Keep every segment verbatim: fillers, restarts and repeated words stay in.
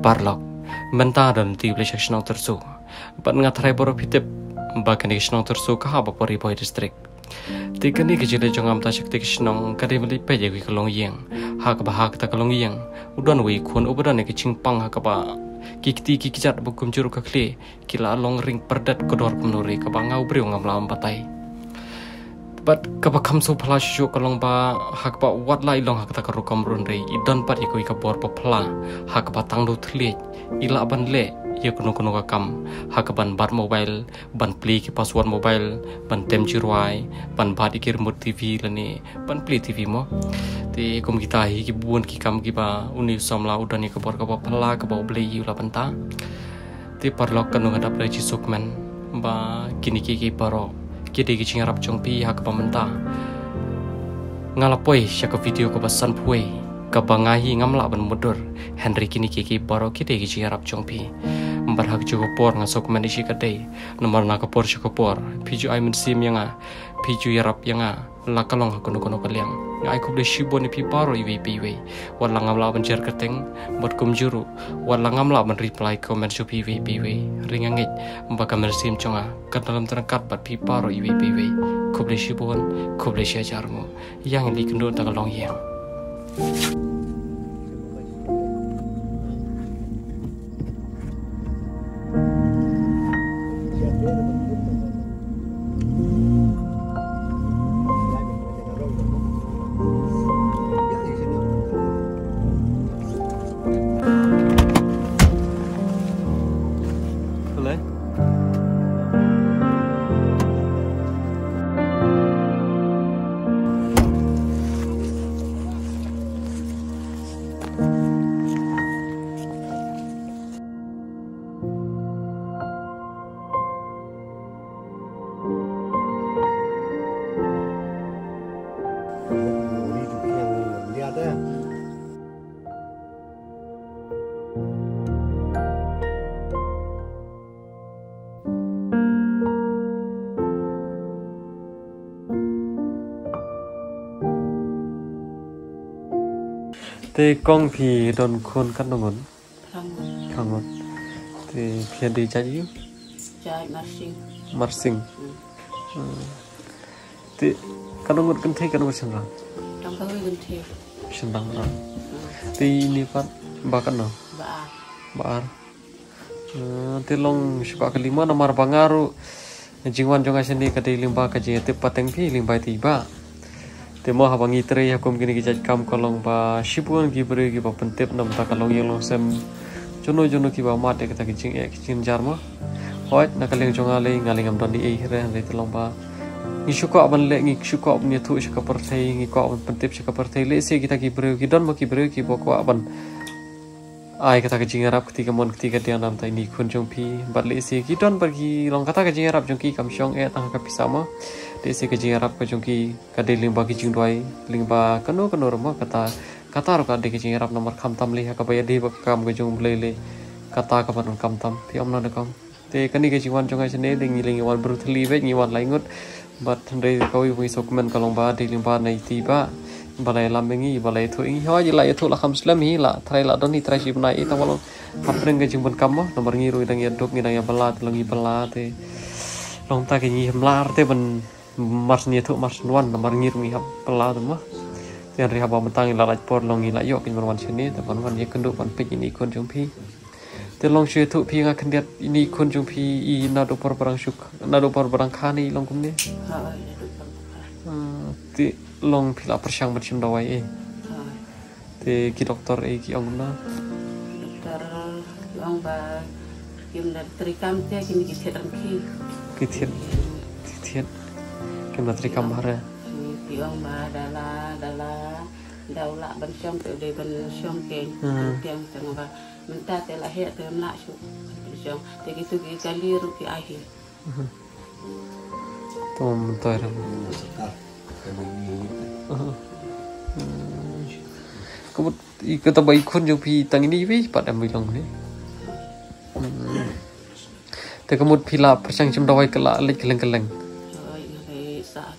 parlok menta dan ti beli seksyon tersu ban ngatrai boro pitip bakan seksyon tersu ka haba pori boy district tiga ni kejile jongam ta shakti seksyon kade beli peje wi kalong yeng hak ba hak ta kalong yeng udon wi kun ubudan ke cingpang hak ba kikti kikijat bukum juru kakli kila long ring perdat kodor penuri ka ba ngau briu ngam lam patai but kaba kamsu pala shu kalong ba hak ba wat lai long hak ta karu kamrun rei idon pat ikoi ka bor pa pala hak ba tangdu thli ila ban le ye kuno kuno ka kam hak ban bar mobile ban pli ki password mobile ban tem jirwai ban bad ikir mut tv lani ban pli tv mo ti kum kita hi ki buon ki kam ki ba uni somla udani ka bor ka ba pala ka ba bli yu la banta ti parlok kanu ngadap le chi sukmen ba kini ki ki paro kidi ki chingarap chongpi hak ba menta ngalapoi syaka video ko basan pui ka bangahi ngamla ban mudur Henry kini ki ki paro kidi ki chingarap chongpi mbar hak jugo por ngasok manisi kadai nomor na kapor syaka por piju ai mensim yanga piju yarap yanga la kalong kono kono kaliang ai ko ble shibo ni pi paro iwi piwe wala ngamla ban jar keteng bot kum juru wala ngamla ban reply comment su piwe piwe ringangit mba kamer sim chonga kat dalam terangkat bat pi paro iwi piwe ko ble shibon ko ble syajarmu yang li kendo ta kalong yang te kong phi don khon kan ngon khangon te phi di cha yu chai marsing marsing te kan ngon kan the kan ngon sang trong cái gần thế sang ra te ni pat ba kan no ba ba te long sipa kelima nomor bangaru jingwan jonga sini ka de limba ka je te pateng phi limba tiba te mo habangi tre ya kom kini kijat kam kolong ba shipuan ki bre ki ba pentep nam ta kalong yelong sem jono jono ki ba mate ka ta ki jing e ki jin jar mo hoit na kaleng jonga le ngaling am don di e re le te long ba ni shuko ban le ngi shuko ni thu shaka par thai ngi ko ban pentep shaka par thai le se kita ki bre ki don mo ki bre ki bo ko ban ai kata ka jing arab ketika mon ketika dia nam ta ni kun jong pi bat le se ki don par ki long kata ka jing arab jong ki kam shong e tang ka pisama desi ke jing arab ka jongki ka de limba ki jing doi limba kanu kanu rama kata kata ro ka de ki jing arab nomor kham tam li ka ba de ba kam ka jong ble le kata ka ban kam tam pi om na kam te kani ke jingwan jonga chene de ngi lingi wan bru thli ve ngi wan lai ngut bat de ko wi sok men ka long ba de limba nei ti ba balai lam ngi balai thu ngi ho ji la thu la kham slam hi la thrai la don ni trai shi nai ta walong hapreng ke jing ban kam mo nomor ngi ru dang ya dok ngi dang ya bala te longi bala te long ta ke ngi hmlar te ban mars ni thu mars nuan nomor ngir mi hab pela tu mah tian ri haba mentang la laj por long ila yok kin wan sini ta ban wan ye kendu ban pe ini kon jong pi te long shue thu pi nga khendiat ini kon jong pi i na do por barang syuk na do por barang khani long kum ni ti long pila persyang macam dawai e te ki doktor e ki ong na doktor long ba kim dan trikam te kini ki thetan ki ki thiet thiet kim na trikam hara ki ong ba dala dala daula ban syom te de ban syom ke tiang tang ba menta te la he te na shu syom te ki tu ki kaliru ki ahi tom toira Kemud ikut baik kun jauh pi tang ini wi pada bilang ni. Te kemud pila persang cem dawai kelak lek keleng-keleng.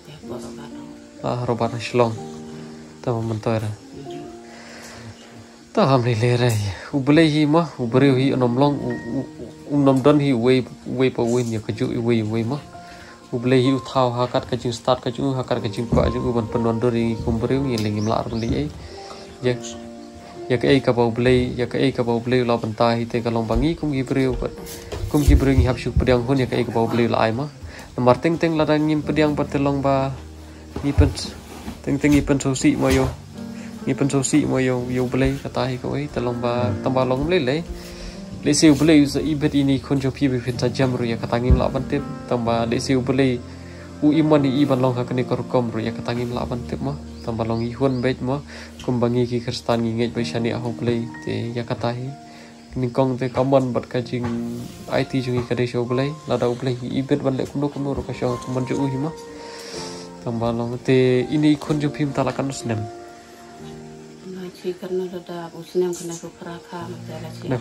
Ah robar shlong. Ta mentoira. ta ham ni le re u ble hi ma u bre hi nom long u nom don hi we we pa we ni ka ju we we ma u ble hi u thao ha kat ka jing start ka ju ha kat ka jing pa ju ban penon do ri kum bre ni le ngim la li ai ya ya ka ai ka ba ble ya ka ai ka ba ble la ban ta hi te ka long bangi kum gi bre kum gi bre ni hap shu pediang hun ya ka ai ka ba ble la ai ma nomor ting ting la ngim pediang pa te long ba ni pen ting ting ni pen so si mo yo ni pen so si mo yo yo ble ka ta hi ko ai te long ba tam ba long le le le siu ble u i bet ini kun jo pi bi fit ta jam ru ya ka tangim la ban te tam ba le siu ble u iman i ban long ha ka ni kor kom ru ya ka tangim la ban te ma tam ba long i hun bet mo kum bangi ki kristan ngi nge ba shani a ho ble te ya ka ta hi ni kong te kamon bat ka jing it jungi ka de show ble la da ble i bet ban le kum no kum no ro ka show man jo u hi ma tam ba long te ini kun jo pim ta la kan snem na chi karna da usnem kana ko prakha ma la chi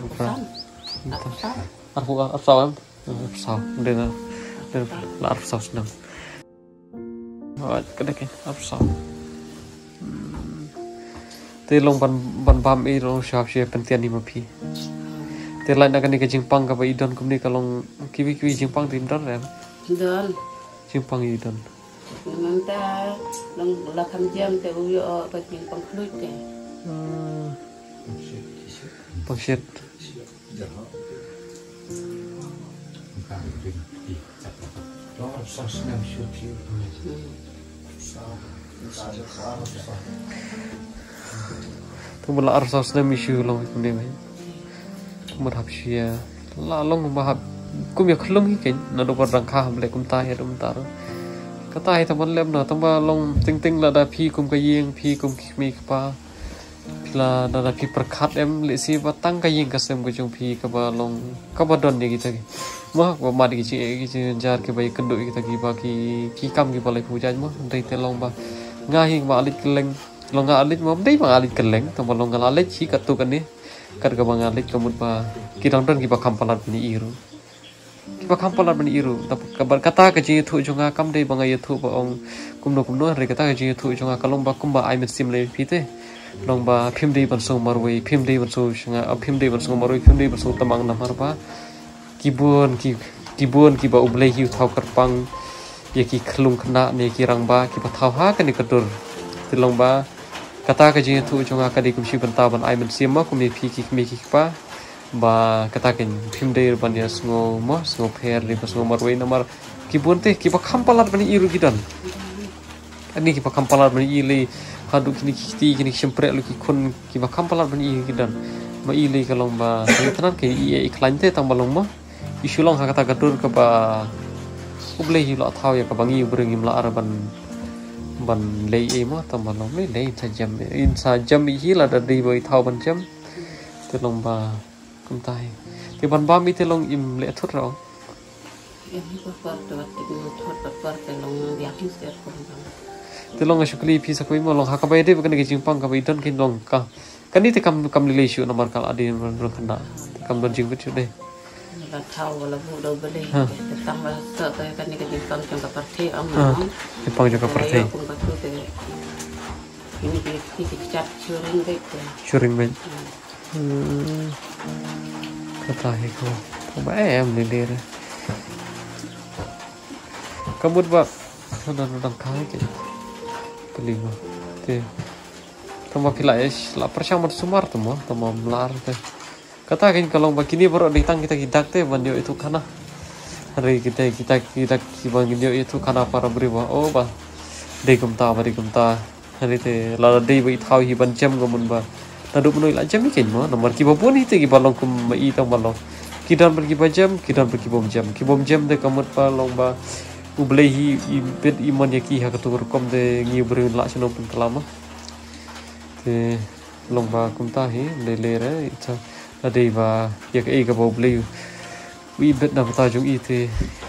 Arfu arfu am arfu dena la arfu snem cái đấy cái áp sáu thế long ban ban bam ấy long shop share pen tiền đi mà phi thế lại là cái này cái chim pang cái vậy don cũng đi cái long kiwi kiwi chim pang tìm đó rồi don chim pang gì don mình ta long là tham jam te u yo cái chim pang khlut te pang shit tu mula arsa snem isu long cũng đi vậy một hấp xia là long mà hấp cũng việc long hi cái nó đâu có răng kha hầm lại cũng tai hết cũng ta đó cái tai thằng mình lem nào thằng ba long tinh tinh là đã phi cũng cái giang phi cũng mi pa là đã phi perkat em lệ si và tăng cái giang cái sem cái chung phi cái ba long cái ba don như cái mà và mà cái chuyện cái chuyện jar cái bay cân đội cái cái ba cái cái cam cái ba lại phụ trách mà đây thế long ba ngay hình mà lịch lệnh long ngã lịch mà đây mà lịch cần lệnh thằng ba long ngã lịch chỉ cắt tu cái này cắt cái ba ngã lịch cái một ba cái đồng đơn cái ba khăm palat bani iru cái ba khăm palat bani iru tapi kabar kata cái chuyện thu cho ngã cam đây ba ngã thu ba ông cũng đâu cũng nói rồi kata cái chuyện thu cho ngã cái long ba cũng ba ai mình sim lấy phi thế long ba phim đi bằng số marway phim đi bằng số ngã phim đi bằng số marway phim đi bằng số tamang nam harba kibun ki kibun ki ba uble hiu thau karpang ye ki khlung khna ne ki rangba ki ba thau ha ka ni katur tilong ba kata ka ji thu chonga ka di kum shi banta ban ai man sim ma kum mi phi ki mi ki pa ba kata ken phim de ban ya sngo mo sngo pher ri ba sngo marwei namar kibun te ki ba khampalat ban iru gidan ani ki ba khampalat ban ili hadu kini ki ti kini simpre lu ki kun ki ba khampalat ban iru gidan ma ili kalong ba tanan ke i iklan te tang balong mo isulong ha kata gatur ke ba uble hi lo thau ya ka bangi bringim la araban ban lei e mo tam balong le lei sa jam in sa jam hi la da di boi thau ban jam te long ba kum tai te ban ba mi te long im le thut ro em có phật được cái thuật vật vật cái long việc như thế không te long shukli phi sa koi mo long ha ka bai de ba ke jing pang ka bai don kin long ka kan ni te kam kam le shu nomor kal adi ron khana kam don jing bet chu de là thau là vụ đầu bên đây tăng là sợ cái cái này cái gì tăng trong cái bát thê ông nó cái pang juga perthai cũng có thứ cái ini cái cái cái chặt churing đấy churing ben kata he ko ba em le le re kamut ba dan dan kai ke kelima te tama pilai la persyama sumar temo tama melar te kata kan kalau begini baru ditang kita gidak te banyo itu kana hari kita kita kita kibang banyo itu kana para beriwa oh ba de gumta ba de gumta hari te la de bi thau hi ban chem gomun ba tadu menoi la jam ikin mo nomor ki bopun hi te ki balong kum mai tang balong kidan pergi ba jam kidan pergi bom jam ki bom jam de kamut pa long ba uble hi bet iman yaki ha katur kom de ngi bru la chno pun lama te long ba kum ta hi le le re cha là đi và việc ấy cái bầu blue uy biết nào ta chúng y thế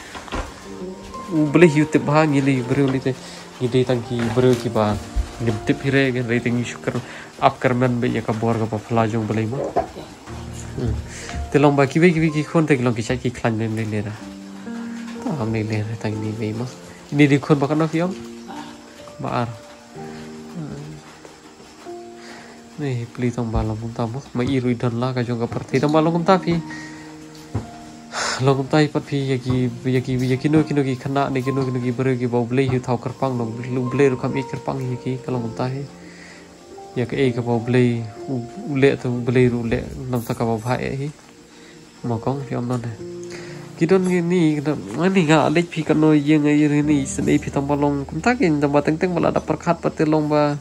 blue hiu tiếp ba nghĩ li blue li thế nghĩ đây tăng ki blue ki ba niệm tiếp hi re cái rating shukar ap karman be ya ka bor ka phla jong blue mo te long ba ki ve ki ve ki khon te long ki cha ki khlan lên lên lên ra ta ham lên lên tăng ni ve mo ini di khon ba kan fiom ba ar nih beli tambah longkum tamu ma iru dan lah kajong ka perti tambah longkum tapi longkum tai pat pi yaki yaki yaki no kino ki khana ne kino kino ki bere ki bau blei hu thau kerpang no blei ru kam ik kerpang yaki kalong tai ya ke e ka bau blei ule tu blei ru le nam ta ka bau bhai hi ma kong pi om non kidon ni ni nga lek pi kan no yeng ai ni sene pi tambah longkum ta kin tambah teng teng bala da perkhat pat long ba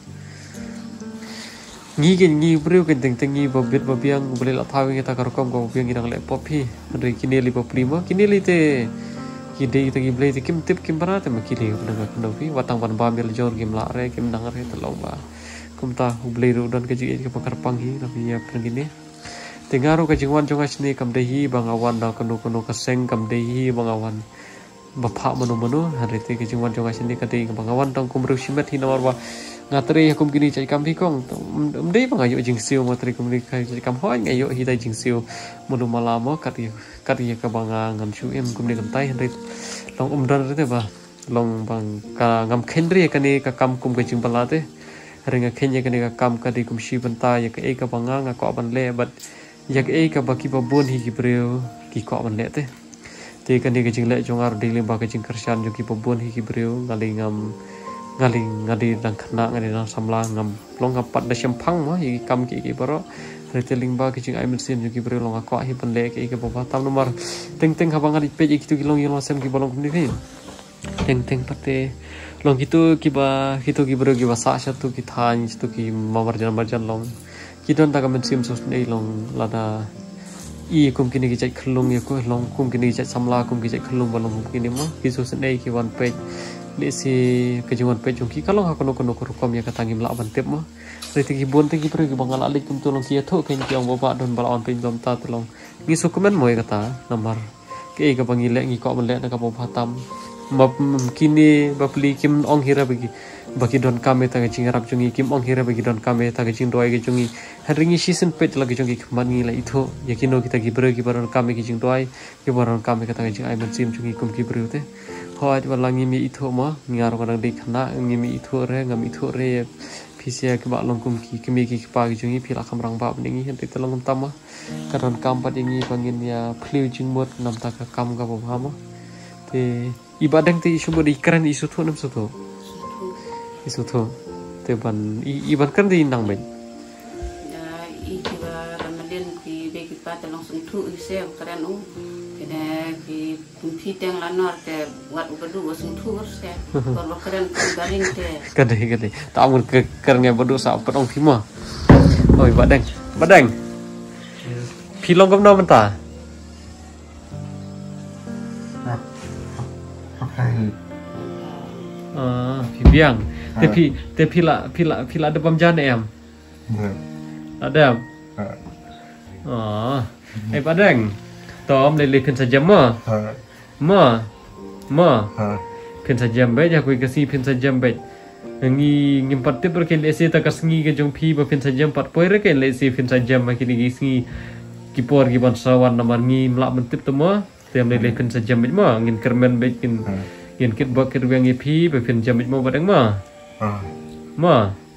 nghi cái nghi brio cái tình tình nghi vào biết vào biang boleh lah tahu kita kerkom kau biang kita ngelak popi dari kini li poprima kini li te kini kita kini boleh te kim tip kim berat te makili udah kena pi watang pan bambil jor kim lak re kim dangar re telong ba kum ta boleh ru dan keji ke pakar panghi tapi ya begini tengaru ke jingwan jongas ni kam dehi bangawan da kenu kenu keseng kam dehi bangawan bapak menu menu hari te ke jingwan jongas ni kate bangawan tang kum rusimet hinawar ba ngatri aku begini cai kam pikong mdei bang ayo jing siu matri kum kai cai kam hoi ayo hidai jing siu munu malamo kati kati ka banga ngam chu em kum ni kam tai hendai long umdan rete ba long bang ka ngam khendri ka ni ka kam kum ka jing balate ringa khenya ka ni ka kam ka di kum shi banta ya ka e ka banga nga ko ban le bat ya ka e ka ba ki ba bon hi ki breu ki ko ban le te te ka ni ka jing le jongar di limba ka jing kersan jo ki ba bon hi ki breu ngali ngam ngali ngali dang khana ngali dang samla ngam long ngapat da sempang mo yi kam ki ki baro reteling ba ki jing ai mesin ki bro long akwa hi pan le ki ke baba tam nomor teng teng habang ngali pe ki tu ki long yi long sem ki bolong ni ni teng teng pate long gitu ki ba gitu ki bro ki ba sa sha tu ki than tu ki mamar jan marjan long ki don ta ka mesin sus nei long lada i kum kini ki jai khlung ye ko long kum kini jai samla kum ki jai khlung bolong kum kini mo ki sus nei ki wan pe lesi kejungan pejungki kalau aku nuk nuk rukom ya katangi melak bantep mah reti kibon te kipre ki bangal alik kum tolong ki atho ken ki ong bapa don balaon pin dom ta tolong ngi sukumen moy kata nomor ke ka bangile ngi ko melek na ka bapa tam map kini bapli kim ong hira bagi bagi don kame ta jing rap jungi kim ong hira bagi don kame ta jing doi ge jungi haringi season page lagi jungi kman ngi la itho yakino kita gibre ki baron kame ki jing doi ki baron kame kata jing ai man sim jungi kum ki bru te hoi wala ngimi itho ma ngar kadang di khana ngimi itho re ngami itho re pisia ke ba longkum ki kimi ki pa ki jungi pila kamrang ba bningi hente telong tama karon kam pat ingi bangin ya phliu jing mot nam ta ka kam ga ba ma te ibadang te isu bo di keren isu tho nam su tho isu tho te ban iban kan di nang ben ya i ki ba ramadan ki be ki pa telong sung thu ise keren u kena ki kunci teng lanor te buat ubadu wasung tur se kalau keren garing te kade kade tak mun ke kernya bedu sa pedong pima oi badang badang pilong kom no menta ah pi biang te pi te pila pila pila ada pamjan em ada ah eh badang Tom le le pin sajam ma ma ma pin sajam be ja kui kasi pin sajam be ngi ngimpat te per ke le se ta kasngi ke jong phi ba pin sajam pat poi re ke le se pin sajam ma kini gisngi ki por ki ban sawan namar ngi mla mentip te ma tem le le pin sajam be ma ngin kermen be kin ngin kit ba kir wengi phi be pin jam be ma badang ma ma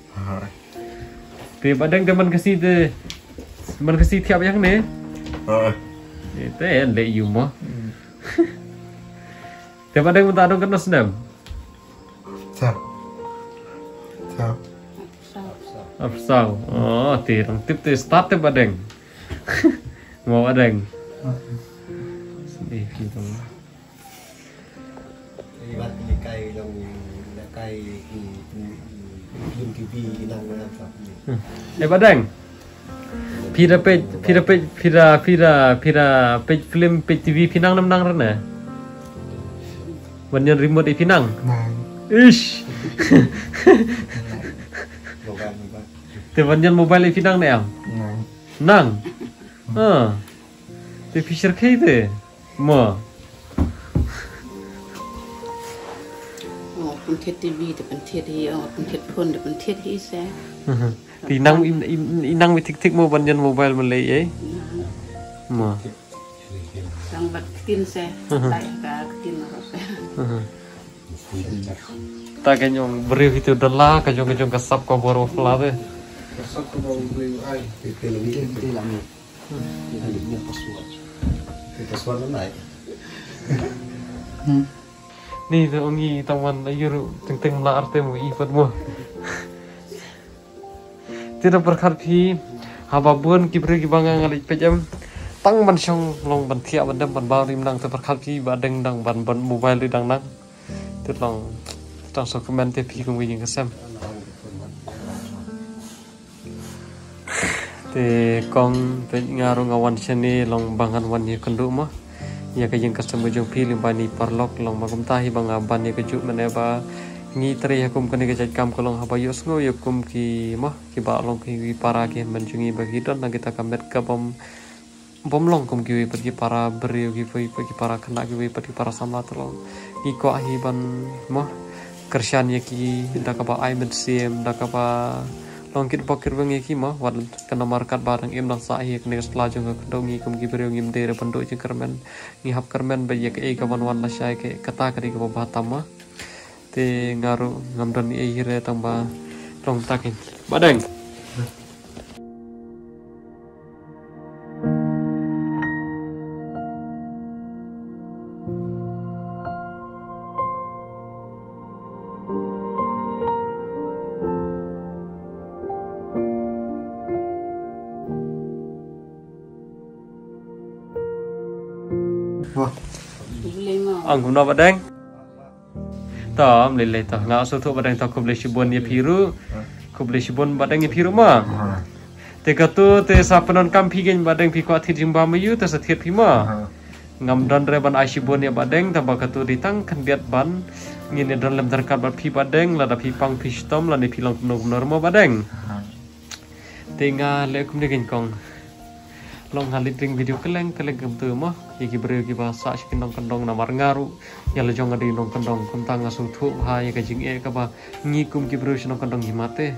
te badang te man kasi te man kasi thiap yang ne itu ya le yumo tiap ada yang minta dong kena senam Sao? Sao? apa sao oh tirang tip tip start tiap ada yang mau ada yang sedih gitu Ibat ni kai dong na kai ki yung kibi nang na sa eh badang Pira page, pira page, pira pira pira page film page T V Pinang nam nang rena. Wanyan remote di Pinang. Nang. Ish. Mobile mobile. Te wanyan mobile di Pinang na am. Nang. Nang. Ah. Te Fisher K te. Mo. oh pun tet T V te pun tet hi oh pun tet pun te pun tet hi se Ti nang inang mi tik tik mo wanyan mobile malay eh. Mo. sang bat tin se tai ka tin ro se Ta kanyong beri itu dala kanyong kanyong kasap ko boro fla te. Pasal tu mau beli ai, itu lebih itu lama. Ini dia password. Itu password mana? Nih tuh ongi taman ayu teng-teng lah artemu ifat mo. Tidak berkat pi hababun kibri kibanga ngalik pejam tang ban syong long ban thia ban dam ban baw rim nang te berkat pi ba deng dang ban ban mobile ri dang nang tit long tang so comment te pi kung wi ngasam te kong te ngaru ngawan sene long bangan wan ye kendu mo ya ka jeng kasam jong pi lim bani parlok long magum tahi bang aban ye keju meneba ngi tri hukum kani ke kam kolong haba yosngo yukum ki mah ki ba long ki para ki menjungi bagi don na kita kamet ka bom bom long kum ki pergi para beriu ki pergi para kena ki pergi para samla tolong ni ko ahi ban mah kersyan ye ki da ka ba ai men sim da ka ba long kit pokir wengi ki mah wad kana markat barang im lang sa hi kni sla jong ka dongi kum ki beriu ngim de pando jeng kermen ni hap kermen ba ye ke ka wan wan la syai ke kata kari ka ba tama te ngaru ngamdan i hire tamba long takin badeng Wah, angguna badeng tam lele ta nga so tho badang ta kuble shibon ye phiru kuble shibon badang ye phiru ma te katu te sapanon kam phigen badang phi ko thi jimba mayu te sa thiet phi ma ngam dan re ban aishibon ye badang ta ba katu ditang kan biat ban ngine dan lem darkat ba phi badang la da phi pang phi stom la ni phi long no normal badang te nga le kum de gen kong long halit ring video keleng keleng kem tu mah iki beri ki bahasa skin dong kendong namar ngaru ya le jong adi dong kendong kuntang asu thu ha ya ka jing e ka ba ngi kum ki beri sino kendong himate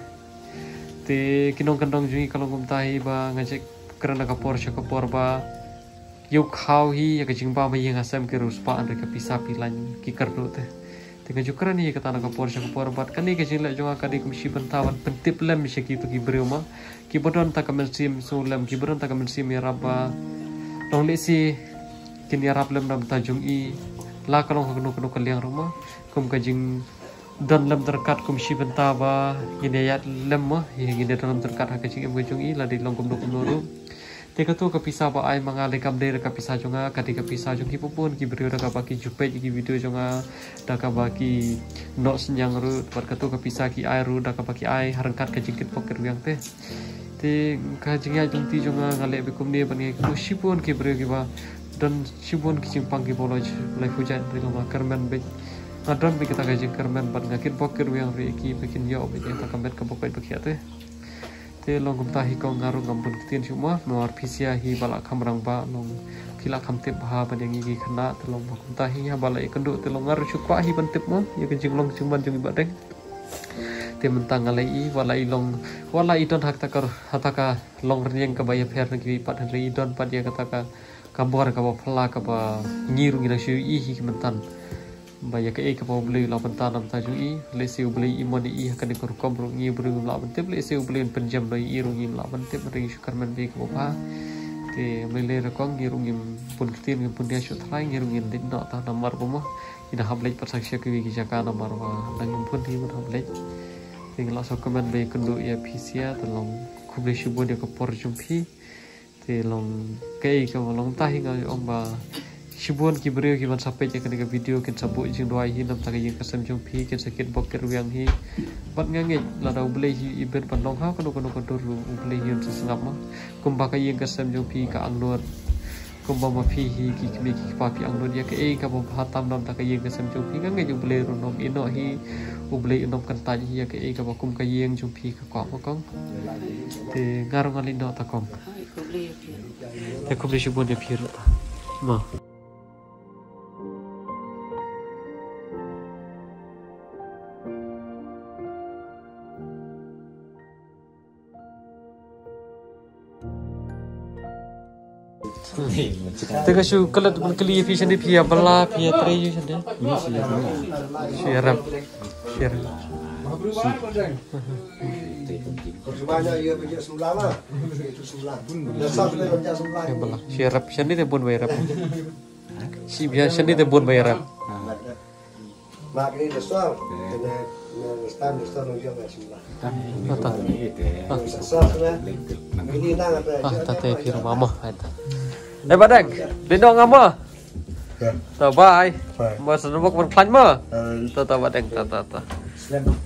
te kinong kendong jui kalau kum tahi ba ngajek kerana ka por sya ka por ba yu khau hi ya ka jing ba ma yang asam ki ruspa andre ka pisa pilan ki kardu te te ka jukran hi ka tanah ka por sya ka por bat kan ni ka jing le jong ka di kum shi bentawan pentip lem sya ki tu ki beri ma ki bodon ta kamen sim sulam ki bodon ta kamen sim ya raba dong le si kin ya rab lem dam ta jung i la kalong kunu kunu kaliang rumah kum ka jing don lem terkat kum shi benta ba gini ya lem ma ya gini dalam terkat ha ka jing em jung i la di long kum kum nuru te ka tu ka pisa ba ai mangale kam de ka pisa jonga ka di ka pisa jung ki popon ki beri ka ba ki jupe ki video jonga da ka ba ki no senyang ru par ka tu ka pisa ki ai ru da ka ba ki ai harangkat ka jingkit poker yang te te ka jingya jung ti jonga ngale be kum ne ban ki shipon ki beri ki ba dan shipon ki simpang ki boloj lai hujan ri lama kermen be ngadon be kita ka jing kermen ban ngakit poker yang ri ki bikin yo be ta kamet ka pokai be te te long kum tahi ko ngaru ngambun kitin cuma nuar pisia hi bala kamrang ba long kila kamtip ha ban yang gi khana te long kum tahi ha bala ikendu te long ngaru chukwa hi ban tip mo ya ke jing long cumban jung badeng te mentang alai i wala i long wala i don hak takar hataka long rieng ka baya pher gi pat ri don pat ya kataka kabor ka ba phla ka ba ngiru ngi shu i hi mentan baya ke e ka ba beli la bentan nam ta ju i le siu beli i moni i ka ni kor kom ru ngi bru la ben tip le siu beli penjam doi i ru ngi la ben tip ri shu karmen be ka ba te mele re kong ngi ru ngi pun kitin ngi pun dia shu thlai ngi ru ngi din no ta namar bo mo ina hablej pat saksya ki gi jaka namar wa nang pun hi mun hablej tinggal so komen be kendu ya pisia tolong kuble shubo dia ke por jumpi te long kei ka long tahi ngai om ba shibon ki brio ki ban sape je ka video kin sabu jing doi hi nam ta ka yin kasam jumpi kin sakit boker wiang hi bat ngange la da ble hi ibet ban long ha ka no ka no ka dur ble hi se sangap ma kum ba ka yin kasam jumpi ka angnor kum ba ma phi hi ki ki ki pa pi angnor dia ke e ka ba hatam nam ta ka yin kasam jumpi ngange ju ble ro nom ino hi ublei inom kan tanya ya ke ega bakum ka yeng jumpi ka kwa mo kong te ngarong alin do ta kong te kublei shibon de pir ma Tega shu kalat bun kali fi sende pia bala pia tre yu sende. Share. Share. Percobanya ia bijak sebelah mah. Itu sebelah. Dasar sudah bijak sebelah. Ya belah. Siarap sini teh bun bayarap. Si biasa sini teh bun bayarap. Mak ini dasar. Kena stand dasar bijak sebelah. Ata. Dasar sudah. Ini nang apa? Ah, tate kira mama eta. Eh badang, lindong ngama. Ya. Ta bye. Bye. Mas nubok man klan ma. Eh, Ta ta badang ta ta ta. Selamat.